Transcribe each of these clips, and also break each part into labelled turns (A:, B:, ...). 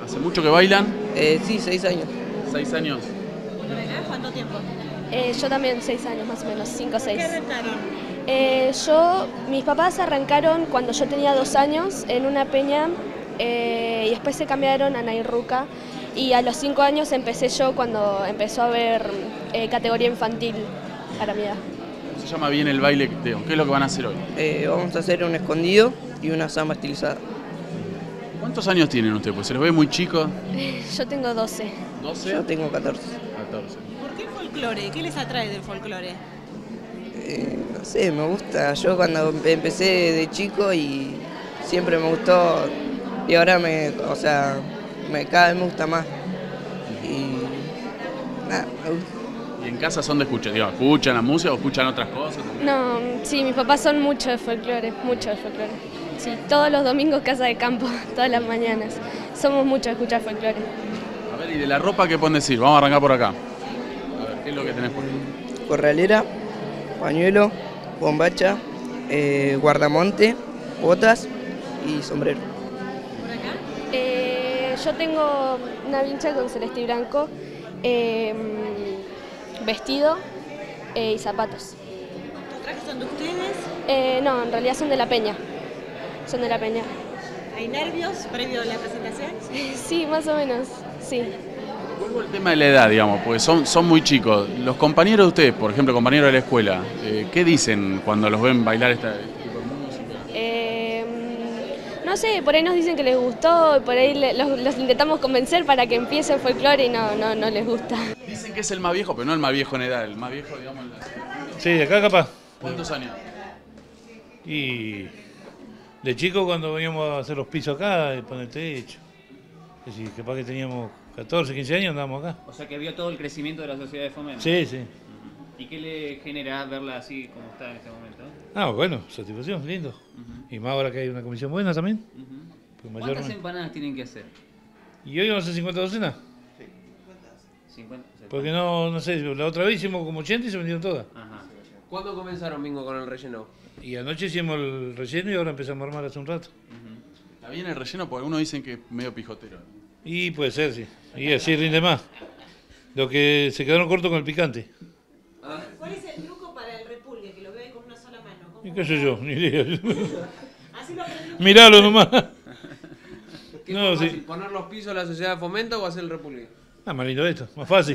A: ¿Hace mucho que bailan?
B: Sí, 6 años.
A: 6 años.
C: ¿Cuánto tiempo?
D: Yo también 6 años más o menos, 5 o 6.
C: ¿Qué arrancaron?
D: Mis papás arrancaron cuando yo tenía 2 años en una peña y después se cambiaron a Nairruca y a los 5 años empecé yo cuando empezó a haber categoría infantil para mi edad.
A: ¿Cómo se llama bien el baile? ¿Qué es lo que van a hacer hoy?
B: Vamos a hacer un escondido y una samba estilizada.
A: ¿Cuántos años tienen ustedes? Pues se los ve muy chicos.
D: Yo tengo 12.
A: ¿12?
B: Yo tengo 14.
A: 14.
C: ¿Por qué folclore? ¿Qué les atrae del folclore?
B: No sé, me gusta. Yo cuando empecé de chico y siempre me gustó y ahora cada vez me gusta más. Y nada, me gusta.
A: ¿Y en casa son de escuchar? Digo, ¿escuchan la música o escuchan otras cosas?
D: No, sí, mis papás son mucho de folclore, mucho de folclore. Sí, todos los domingos casa de campo, todas las mañanas. Somos mucho de escuchar folclore.
A: A ver, ¿y de la ropa qué pueden decir? Vamos a arrancar por acá. A ver, ¿qué es lo que tenés por ahí?
B: Corralera, pañuelo, bombacha, guardamonte, botas y sombrero.
C: ¿Por acá?
D: Yo tengo una vincha con celeste y blanco, vestido y zapatos.
C: ¿Los trajes son de ustedes?
D: No, en realidad son de la peña. Son de la peña.
C: ¿Hay nervios previo a la presentación?
D: Sí, más o menos, sí.
A: Vuelvo al tema de la edad, digamos, porque son muy chicos. Los compañeros de ustedes, por ejemplo, compañeros de la escuela, ¿qué dicen cuando los ven bailar este tipo de música?
D: No sé, por ahí nos dicen que les gustó, y por ahí los intentamos convencer para que empiece el folclore y no les gusta.
A: Dicen que es el más viejo, pero no el más viejo en edad, el más viejo, digamos, en la...
E: Sí, de acá capaz.
A: ¿Cuántos años?
E: Y de chico cuando veníamos a hacer los pisos acá y poner el techo. Es decir, capaz que teníamos 14, 15 años andábamos acá.
F: O sea que vio todo el crecimiento de la sociedad de fomento.
E: Sí, sí.
F: ¿Y qué le genera verla así como está en este momento?
E: Ah, bueno, satisfacción, lindo. Y más ahora que hay una comisión buena también. Pues
F: ¿Cuántas
E: mayormente.
F: empanadas tienen que hacer?
E: ¿Y hoy vamos a hacer 50 docenas?
F: 50.
E: Porque no sé, la otra vez hicimos como 80 y se vendieron todas.
F: Ajá.
G: ¿Cuándo comenzaron, Mingo, con el relleno?
E: Y anoche hicimos el relleno y ahora empezamos a armar hace un rato.
A: Está bien el relleno porque algunos dicen que es medio pijotero.
E: Y puede ser, sí. Y así rinde más. Lo que se quedaron cortos con el picante.
C: ¿Cuál es el truco para el repulgue? Que lo veo ahí con una sola mano. ¿Cómo?
E: ¿Y qué sé yo? Ni idea.
C: Así lo aprendí.
E: Miralo nomás.
G: ¿Qué
E: No,
G: fue
E: sí.
G: fácil, poner los pisos a la sociedad de fomento o hacer el repulgue?
E: Ah, más lindo esto, más fácil.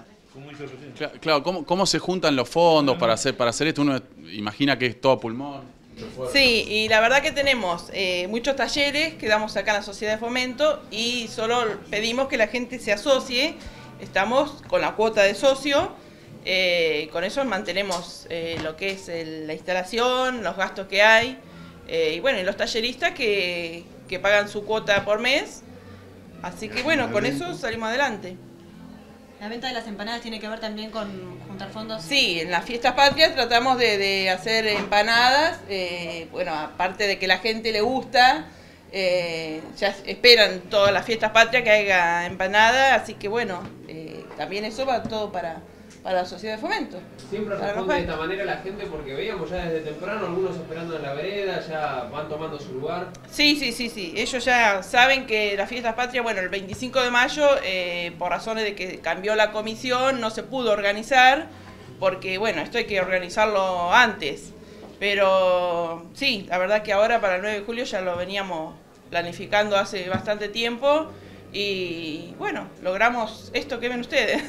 A: Claro, ¿cómo se juntan los fondos para hacer esto? Uno imagina que es todo a pulmón.
H: Sí, y la verdad que tenemos muchos talleres que damos acá en la Sociedad de Fomento y solo pedimos que la gente se asocie. Estamos con la cuota de socio, con eso mantenemos lo que es la instalación, los gastos que hay, y bueno, y los talleristas que pagan su cuota por mes. Así que bueno, con eso salimos adelante.
C: ¿La venta de las empanadas tiene que ver también con juntar fondos?
H: Sí, en las fiestas patrias tratamos de hacer empanadas, bueno, aparte de que la gente le gusta, ya esperan todas las fiestas patrias que haya empanada, así que bueno, también eso va todo para la Sociedad de Fomento.
G: Siempre responde de esta manera la gente porque veíamos ya desde temprano algunos esperando en la vereda, ya van tomando su lugar.
H: Sí, ellos ya saben que las fiestas patrias, bueno, el 25 de mayo, por razones de que cambió la comisión, no se pudo organizar, porque bueno, esto hay que organizarlo antes. Pero sí, la verdad que ahora para el 9 de julio ya lo veníamos planificando hace bastante tiempo y bueno, logramos esto que ven ustedes.